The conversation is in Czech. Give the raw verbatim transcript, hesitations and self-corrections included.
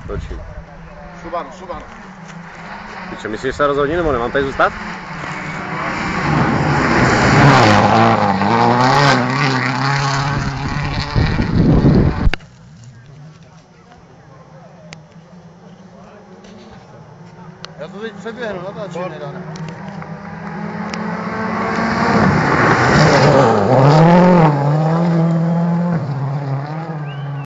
Točím. Subaru, Subaru. Piče, myslíš, že se rozhodní, nebo nemám tady zůstat? Já to teď přeběhnu, natáčím nedá.